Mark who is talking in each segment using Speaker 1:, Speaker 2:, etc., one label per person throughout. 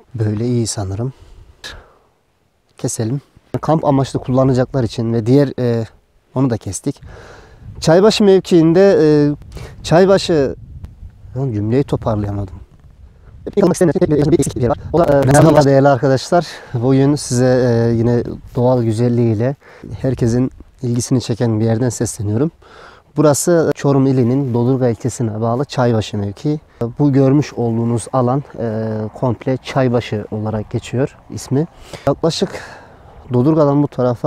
Speaker 1: Böyle iyi sanırım. Keselim. Kamp amaçlı kullanacaklar için ve diğer onu da kestik. Çaybaşı mevkiinde Çaybaşı cümleyi toparlayamadım. Merhaba değerli arkadaşlar. Bugün size yine doğal güzelliğiyle herkesin ilgisini çeken bir yerden sesleniyorum. Burası Çorum ilinin Dodurga ilçesine bağlı Çaybaşı mevkii. Bu görmüş olduğunuz alan komple Çaybaşı olarak geçiyor ismi. Yaklaşık Dodurga'dan bu tarafa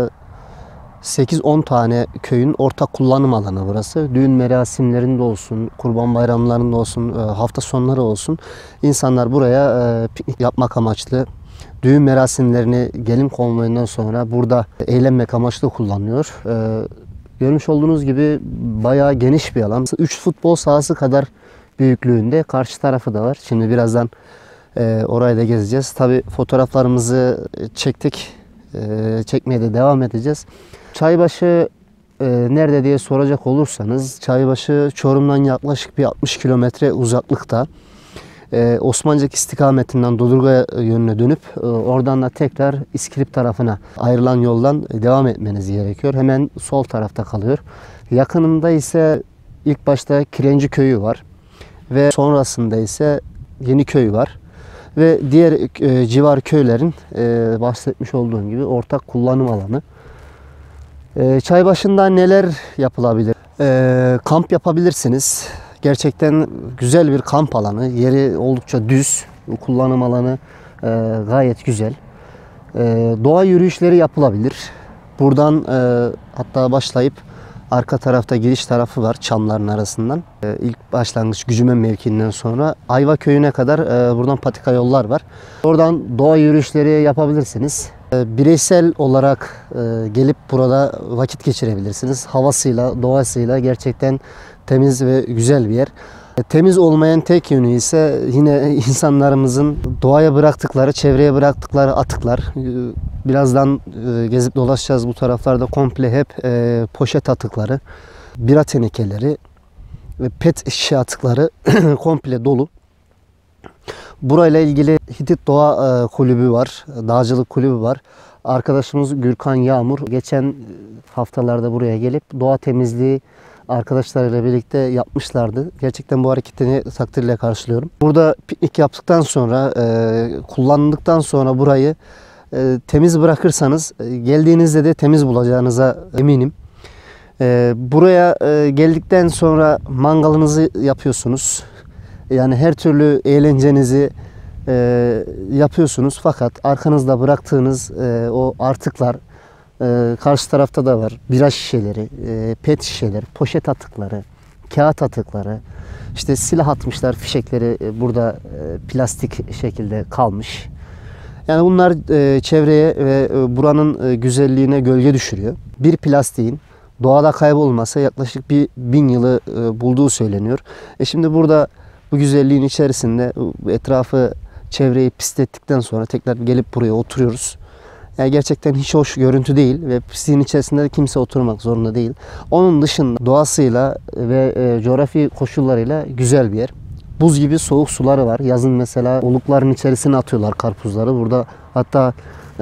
Speaker 1: 8-10 tane köyün ortak kullanım alanı burası. Düğün merasimlerinde olsun, kurban bayramlarında olsun, hafta sonları olsun. İnsanlar buraya piknik yapmak amaçlı, düğün merasimlerini gelin konvoyundan sonra burada eğlenmek amaçlı kullanıyor. Görmüş olduğunuz gibi bayağı geniş bir alan. 3 futbol sahası kadar büyüklüğünde. Karşı tarafı da var. Şimdi birazdan orayı da gezeceğiz. Tabi fotoğraflarımızı çektik. Çekmeye de devam edeceğiz. Çaybaşı nerede diye soracak olursanız, Çaybaşı Çorum'dan yaklaşık bir 60 kilometre uzaklıkta. Osmancık istikametinden Dodurga yönüne dönüp oradan da tekrar İskilip tarafına ayrılan yoldan devam etmeniz gerekiyor. Hemen sol tarafta kalıyor. Yakınında ise ilk başta Kirenci Köyü var ve sonrasında ise Yeniköy var. Ve diğer civar köylerin bahsetmiş olduğum gibi ortak kullanım alanı. Çaybaşı'nda neler yapılabilir? Kamp yapabilirsiniz. Gerçekten güzel bir kamp alanı. Yeri oldukça düz. Kullanım alanı gayet güzel. Doğa yürüyüşleri yapılabilir. Buradan hatta başlayıp arka tarafta giriş tarafı var çamların arasından. İlk başlangıç Gücümen mevkiinden sonra Ayva köyüne kadar buradan patika yollar var. Oradan doğa yürüyüşleri yapabilirsiniz. Bireysel olarak gelip burada vakit geçirebilirsiniz. Havasıyla, doğasıyla gerçekten temiz ve güzel bir yer. Temiz olmayan tek yönü ise yine insanlarımızın doğaya bıraktıkları, çevreye bıraktıkları atıklar. Birazdan gezip dolaşacağız, bu taraflarda komple hep poşet atıkları, bira tenekeleri ve pet şişe atıkları komple dolu. Burayla ilgili Hitit Doğa Kulübü var, Dağcılık Kulübü var. Arkadaşımız Gürkan Yağmur geçen haftalarda buraya gelip doğa temizliği arkadaşlarıyla birlikte yapmışlardı. Gerçekten bu hareketini takdirle karşılıyorum. Burada piknik yaptıktan sonra, kullandıktan sonra burayı temiz bırakırsanız geldiğinizde de temiz bulacağınıza eminim. Buraya geldikten sonra mangalınızı yapıyorsunuz. Yani her türlü eğlencenizi yapıyorsunuz. Fakat arkanızda bıraktığınız o artıklar, karşı tarafta da var. Bira şişeleri, pet şişeleri, poşet atıkları, kağıt atıkları, işte silah atmışlar, fişekleri burada plastik şekilde kalmış. Yani bunlar çevreye ve buranın güzelliğine gölge düşürüyor. Bir plastiğin doğada kaybolması yaklaşık 1000 yılı bulduğu söyleniyor. Şimdi burada bu güzelliğin içerisinde etrafı, çevreyi pislettikten sonra tekrar gelip buraya oturuyoruz. Yani gerçekten hiç hoş görüntü değil ve pisliğin içerisinde de kimse oturmak zorunda değil. Onun dışında doğasıyla ve coğrafi koşullarıyla güzel bir yer. Buz gibi soğuk suları var. Yazın mesela olukların içerisine atıyorlar karpuzları. Burada hatta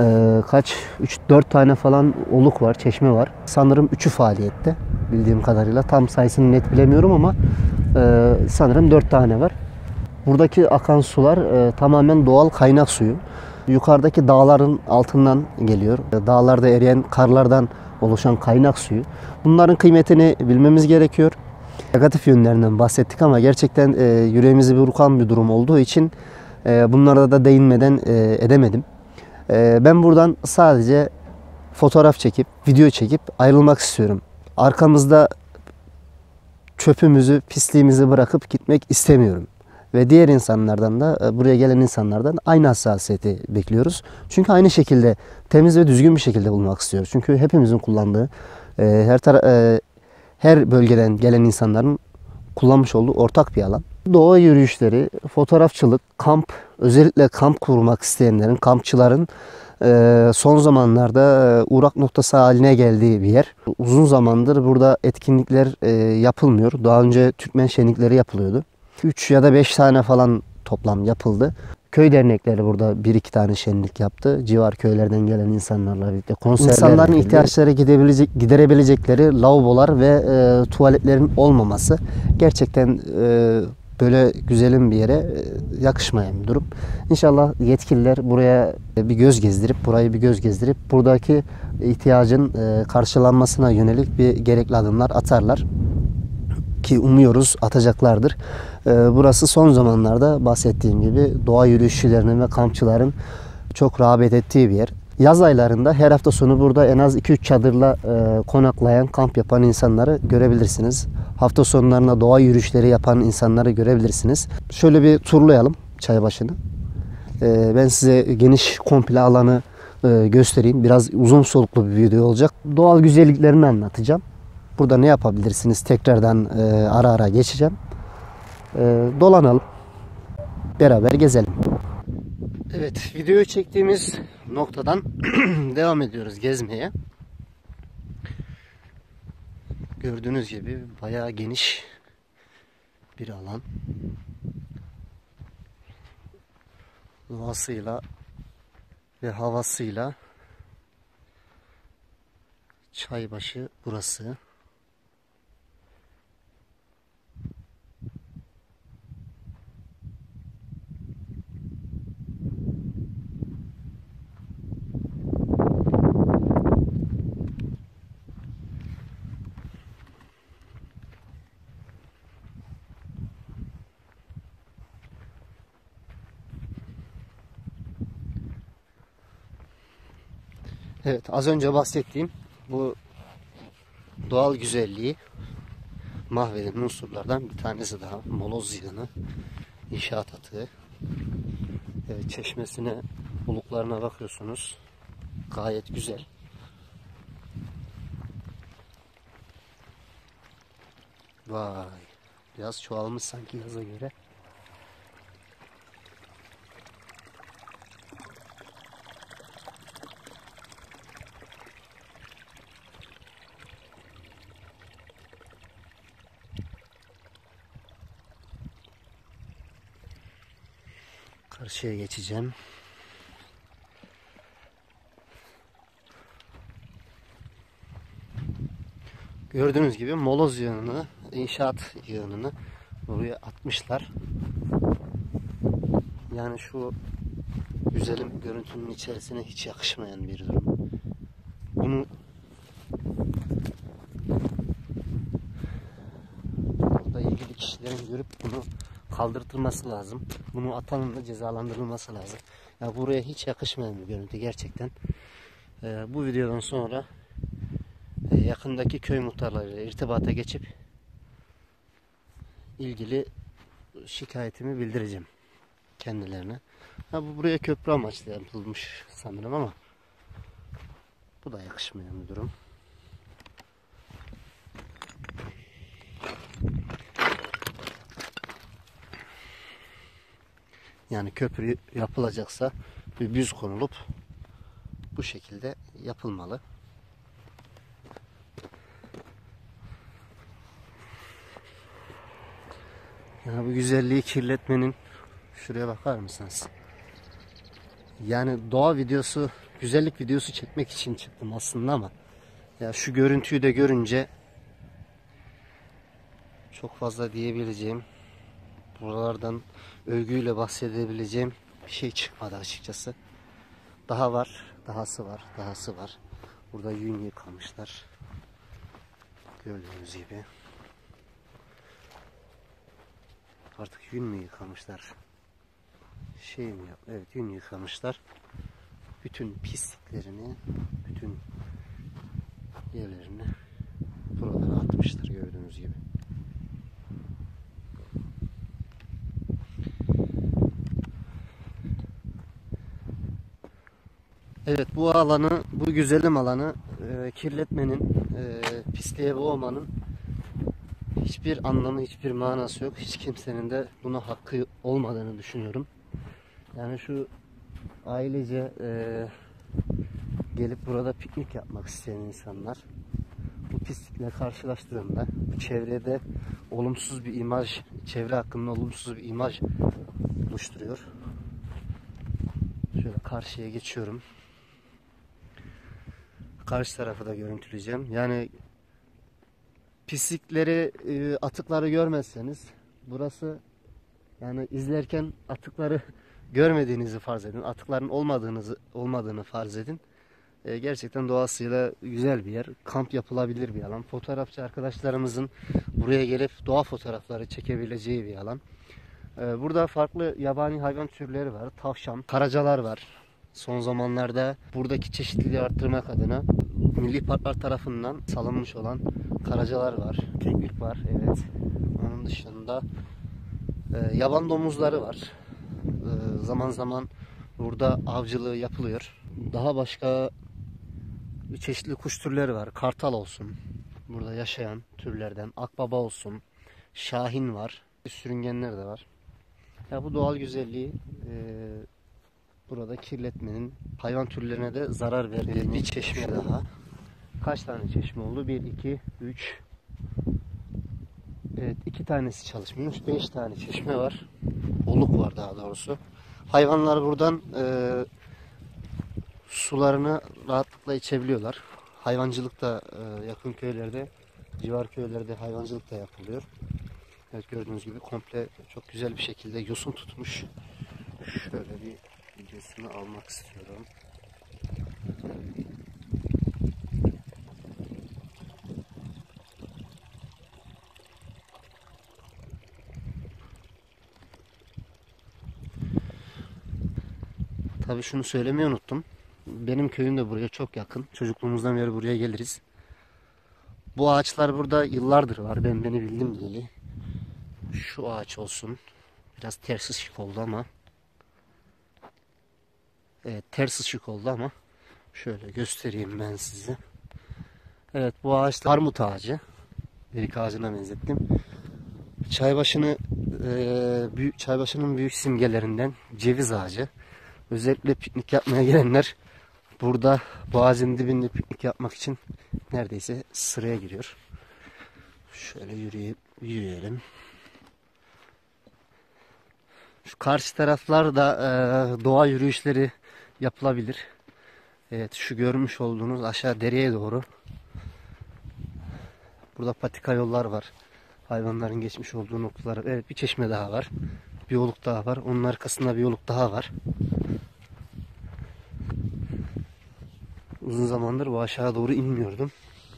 Speaker 1: 3-4 tane falan oluk var, çeşme var. Sanırım 3'ü faaliyette bildiğim kadarıyla. Tam sayısını net bilemiyorum ama sanırım 4 tane var. Buradaki akan sular tamamen doğal kaynak suyu. Yukarıdaki dağların altından geliyor. Dağlarda eriyen karlardan oluşan kaynak suyu. Bunların kıymetini bilmemiz gerekiyor. Negatif yönlerinden bahsettik ama gerçekten yüreğimizi burkan bir durum olduğu için bunlara da değinmeden edemedim. Ben buradan sadece fotoğraf çekip, video çekip ayrılmak istiyorum. Arkamızda çöpümüzü, pisliğimizi bırakıp gitmek istemiyorum. Ve diğer insanlardan da, buraya gelen insanlardan aynı hassasiyeti bekliyoruz. Çünkü aynı şekilde temiz ve düzgün bir şekilde bulmak istiyoruz. Çünkü hepimizin kullandığı, her bölgeden gelen insanların kullanmış olduğu ortak bir alan. Doğa yürüyüşleri, fotoğrafçılık, kamp, özellikle kamp kurmak isteyenlerin, kampçıların son zamanlarda uğrak noktası haline geldiği bir yer. Uzun zamandır burada etkinlikler yapılmıyor. Daha önce Türkmen şenlikleri yapılıyordu. 3 ya da 5 tane falan toplam yapıldı. Köy dernekleri burada bir iki tane şenlik yaptı. Civar köylerden gelen insanlarla birlikte konserler. İnsanların ihtiyaçları giderebilecekleri lavabolar ve tuvaletlerin olmaması gerçekten böyle güzelim bir yere yakışmayan bir durum. İnşallah yetkililer buraya bir göz gezdirip buradaki ihtiyacın karşılanmasına yönelik bir gerekli adımlar atarlar. Ki umuyoruz atacaklardır. Burası son zamanlarda bahsettiğim gibi doğa yürüyüşçülerinin ve kampçıların çok rağbet ettiği bir yer. Yaz aylarında her hafta sonu burada en az 2-3 çadırla konaklayan, kamp yapan insanları görebilirsiniz. Hafta sonlarında doğa yürüyüşleri yapan insanları görebilirsiniz. Şöyle bir turlayalım Çaybaşı'nı. Ben size geniş komple alanı göstereyim. Biraz uzun soluklu bir video olacak. Doğal güzelliklerini anlatacağım. Burada ne yapabilirsiniz? Tekrardan ara ara geçeceğim. Dolanalım. Beraber gezelim. Evet, videoyu çektiğimiz noktadan devam ediyoruz gezmeye. Gördüğünüz gibi bayağı geniş bir alan. Doğasıyla ve havasıyla Çaybaşı burası. Evet, az önce bahsettiğim bu doğal güzelliği mahveden unsurlardan bir tanesi daha. Moloz yığını, inşaat atığı. Evet, çeşmesine, buluklarına bakıyorsunuz. Gayet güzel. Vay, biraz çoğalmış sanki yaza göre. Karşıya geçeceğim. Gördüğünüz gibi moloz yığınını, inşaat yığınını buraya atmışlar. Yani şu güzelim görüntünün içerisine hiç yakışmayan bir durum. Bunu burada ilgili kişilerin görüp bunu kaldırtılması lazım. Bunu atanın da cezalandırılması lazım. Ya buraya hiç yakışmayan bir görüntü gerçekten. Bu videodan sonra yakındaki köy muhtarlarıyla irtibata geçip ilgili şikayetimi bildireceğim kendilerine. Bu buraya köprü amaçlı yapılmış sanırım ama bu da yakışmayan bir durum. Yani köprü yapılacaksa bir büz konulup bu şekilde yapılmalı. Yani bu güzelliği kirletmenin, şuraya bakar mısınız? Yani doğa videosu, güzellik videosu çekmek için çıktım aslında ama ya şu görüntüyü de görünce çok fazla diyebileceğim, buralardan övgüyle bahsedebileceğim bir şey çıkmadı açıkçası. Daha var, dahası var, dahası var. Burada yün yıkamışlar. Gördüğünüz gibi. Artık yün mü yıkamışlar? Şey mi yap? Evet, yün yıkamışlar. Bütün pisliklerini, bütün yerlerini buralara atmışlar gördüğünüz gibi. Evet, bu alanı, bu güzelim alanı kirletmenin, pisliğe boğmanın hiçbir anlamı, hiçbir manası yok. Hiç kimsenin de buna hakkı olmadığını düşünüyorum. Yani şu ailece gelip burada piknik yapmak isteyen insanlar bu pislikle karşılaştığında bu çevrede olumsuz bir imaj, çevre hakkında olumsuz bir imaj oluşturuyor. karşıya geçiyorum. Karşı tarafı da görüntüleyeceğim. Yani pislikleri, atıkları görmezseniz burası, yani izlerken atıkları görmediğinizi farz edin. Atıkların olmadığını farz edin. Gerçekten doğasıyla güzel bir yer. Kamp yapılabilir bir alan. Fotoğrafçı arkadaşlarımızın buraya gelip doğa fotoğrafları çekebileceği bir alan. Burada farklı yabani hayvan türleri var. Tavşan, karacalar var. Son zamanlarda buradaki çeşitliliği arttırmak adına milli parklar tarafından salınmış olan karacalar var. Keklik var, evet. Onun dışında yaban domuzları var. Zaman zaman burada avcılığı yapılıyor. Daha başka çeşitli kuş türleri var. Kartal olsun, burada yaşayan türlerden. Akbaba olsun, şahin var. Sürüngenler de var. Ya bu doğal güzelliği burada kirletmenin hayvan türlerine de zarar verdiğini. Bir çeşme daha. Kaç tane çeşme oldu? 1, 2, 3. Evet, 2 tanesi çalışmıyor. 5 tane çeşme var. Oluk var daha doğrusu. Hayvanlar buradan sularını rahatlıkla içebiliyorlar. Hayvancılık da yakın köylerde, civar köylerde hayvancılık da yapılıyor. Evet, gördüğünüz gibi komple çok güzel bir şekilde yosun tutmuş. Şöyle bir videosunu almak istiyorum. Tabii şunu söylemeyi unuttum. Benim köyüm de buraya çok yakın. Çocukluğumuzdan beri buraya geliriz. Bu ağaçlar burada yıllardır var. Beni bildim bileli. Şu ağaç olsun. Biraz ters ışık oldu ama. Evet, ters ışık oldu ama. Şöyle göstereyim ben size. Evet, bu ağaç armut ağacı. Erik ağacına benzettim. Çaybaşı'nın büyük simgelerinden ceviz ağacı. Özellikle piknik yapmaya gelenler burada bu ağacın dibinde piknik yapmak için neredeyse sıraya giriyor. Şöyle yürüyelim. Şu karşı taraflarda doğa yürüyüşleri yapılabilir. Evet, şu görmüş olduğunuz aşağı dereye doğru. Burada patika yollar var. Hayvanların geçmiş olduğu noktalar. Evet, bir çeşme daha var. Bir oluk daha var. Onun arkasında bir oluk daha var. Uzun zamandır bu aşağı doğru inmiyordum.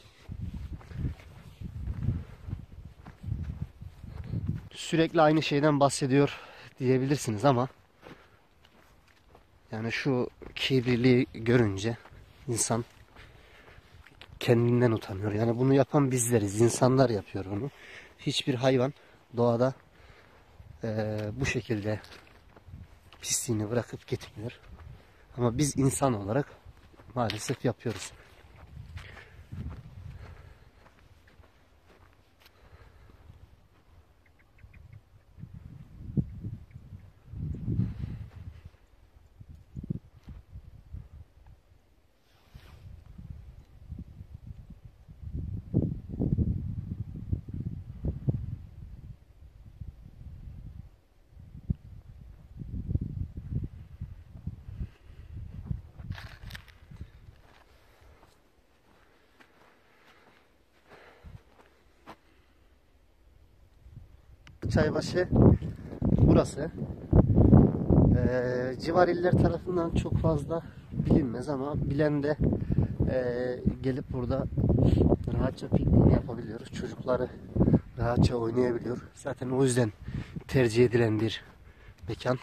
Speaker 1: Sürekli aynı şeyden bahsediyor diyebilirsiniz ama yani şu kirliliği görünce insan kendinden utanıyor. Yani bunu yapan bizleriz. İnsanlar yapıyor bunu. Hiçbir hayvan doğada bu şekilde pisliğini bırakıp gitmiyor. Ama biz insan olarak maalesef yapıyoruz. Çaybaşı burası. Civar iller tarafından çok fazla bilinmez ama bilen de gelip burada rahatça pikniğini yapabiliyoruz. Çocukları rahatça oynayabiliyor. Zaten o yüzden tercih edilen bir mekan.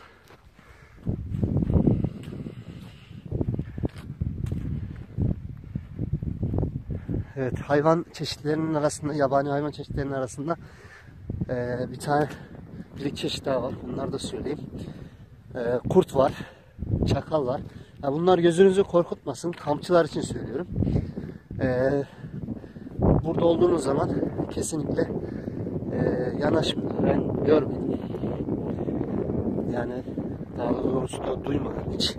Speaker 1: Evet, hayvan çeşitlerinin arasında, yabani hayvan çeşitlerinin arasında bir tane bir çeşit daha var. Bunları da söyleyeyim. Kurt var, çakal var. Ya bunlar gözünüzü korkutmasın. Kampçılar için söylüyorum. Burada olduğunuz zaman kesinlikle yanaşmayın. Ben görmedim. Yani daha doğrusu da duymadım hiç.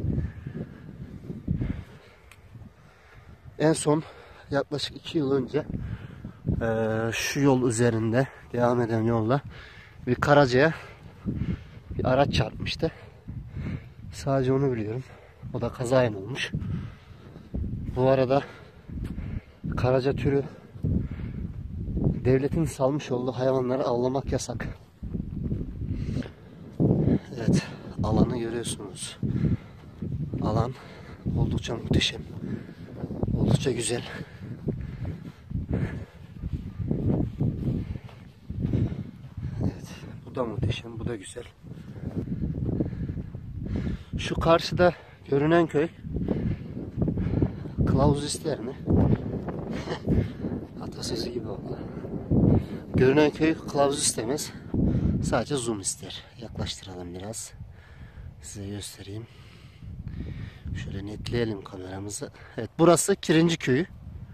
Speaker 1: En son yaklaşık 2 yıl önce şu yol üzerinde devam eden yolda bir karacaya bir araç çarpmıştı. Sadece onu biliyorum. O da kazayen olmuş. Bu arada karaca türü devletin salmış olduğu hayvanları avlamak yasak. Evet, alanı görüyorsunuz. Alan oldukça muhteşem. Oldukça güzel. Evet, bu da muhteşem, bu da güzel. Şu karşıda görünen köy kılavuz ister mi? Atasözü gibi oldu. Görünen köy kılavuz istemez. Sadece zoom ister. Yaklaştıralım biraz. Size göstereyim. Şöyle netleyelim kameramızı. Evet, burası Kirinci Köyü.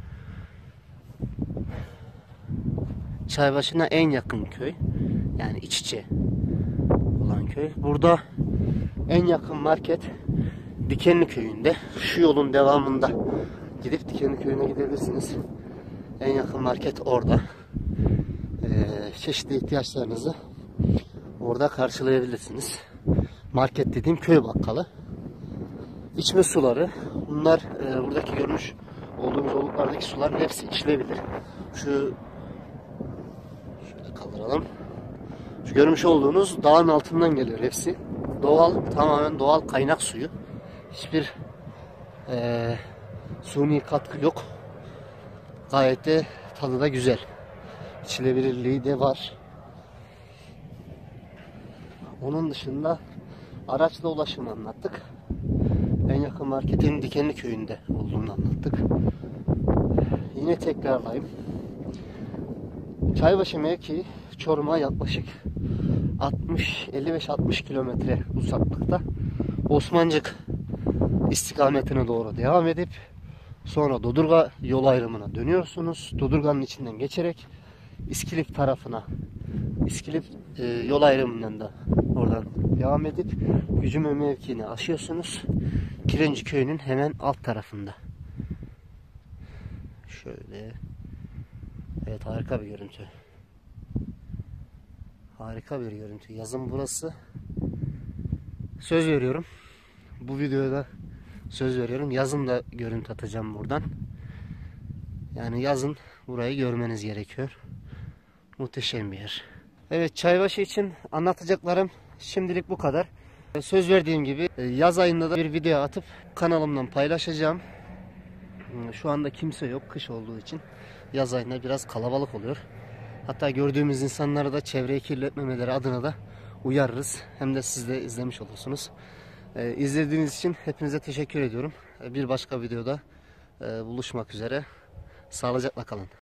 Speaker 1: Çaybaşı'na en yakın köy. Yani iç içe olan köy. Burada en yakın market Dikenli Köyü'nde. Şu yolun devamında gidip Dikenli Köyü'ne gidebilirsiniz. En yakın market orada. Çeşitli ihtiyaçlarınızı orada karşılayabilirsiniz. Market dediğim köy bakkalı. İçme suları. Bunlar buradaki görmüş olduğumuz oluklardaki suların hepsi içilebilir. Şöyle kaldıralım. Şu görmüş olduğunuz dağın altından geliyor hepsi. Doğal, tamamen doğal kaynak suyu. Hiçbir suni katkı yok. Gayet de tadı da güzel. İçilebilirliği de var. Onun dışında araçla ulaşımı anlattık. En yakın marketin Dikenli Köyü'nde olduğunu anlattık. Yine tekrarlayayım. Çaybaşı mevkii Çorum'a yaklaşık 55-60 kilometre uzaklıkta. Osmancık istikametine doğru devam edip sonra Dodurga yol ayrımına dönüyorsunuz. Dodurga'nın içinden geçerek İskilip tarafına, İskilip yol ayrımından da oradan devam edip Gücüme mevkiini aşıyorsunuz. Kirinci Köyü'nün hemen alt tarafında. Şöyle. Evet, harika bir görüntü. Harika bir görüntü. Yazın burası. Söz veriyorum. Bu videoda söz veriyorum. Yazın da görüntü atacağım buradan. Yani yazın burayı görmeniz gerekiyor. Muhteşem bir yer. Evet, Çaybaşı için anlatacaklarım şimdilik bu kadar. Söz verdiğim gibi yaz ayında da bir video atıp kanalımdan paylaşacağım. Şu anda kimse yok, kış olduğu için yaz ayında biraz kalabalık oluyor. Hatta gördüğümüz insanları da çevreyi kirletmemeleri adına da uyarırız. Hem de siz de izlemiş olursunuz. İzlediğiniz için hepinize teşekkür ediyorum. Bir başka videoda buluşmak üzere. Sağlıcakla kalın.